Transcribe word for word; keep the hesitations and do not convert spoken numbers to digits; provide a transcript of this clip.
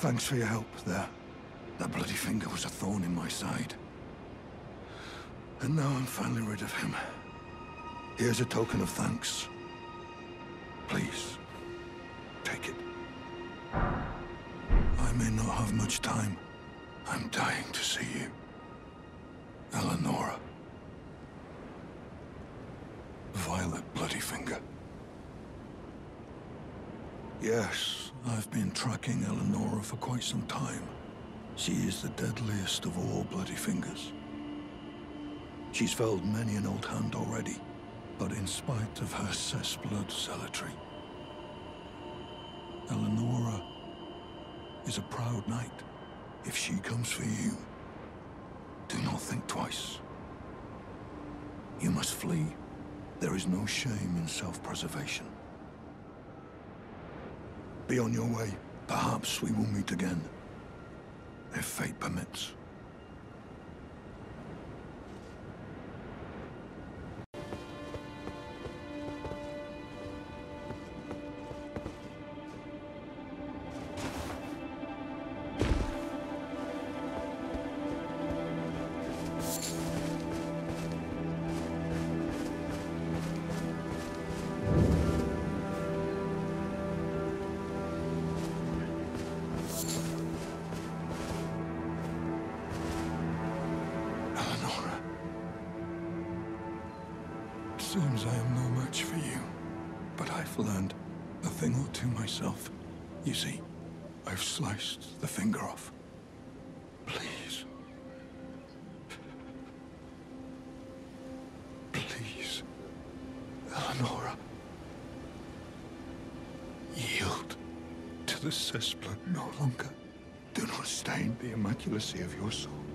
Thanks for your help there. That bloody finger was a thorn in my side. And now I'm finally rid of him. Here's a token of thanks. Please, take it. I may not have much time. I'm dying to see you. Eleonora. Violet Bloodyfinger. Yes, I've been tracking Eleonora for quite some time. She is the deadliest of all Bloodyfingers. She's felled many an old hand already, but in spite of her cessblood zealotry, Eleonora is a proud knight. If she comes for you, do not think twice. You must flee. There is no shame in self-preservation. Be on your way. Perhaps we will meet again, if fate permits. Seems I am no match for you, but I've learned a thing or two myself. You see, I've sliced the finger off. Please. Please, Eleonora. Yield to the cessblood no longer. Do not stain the immaculacy of your soul.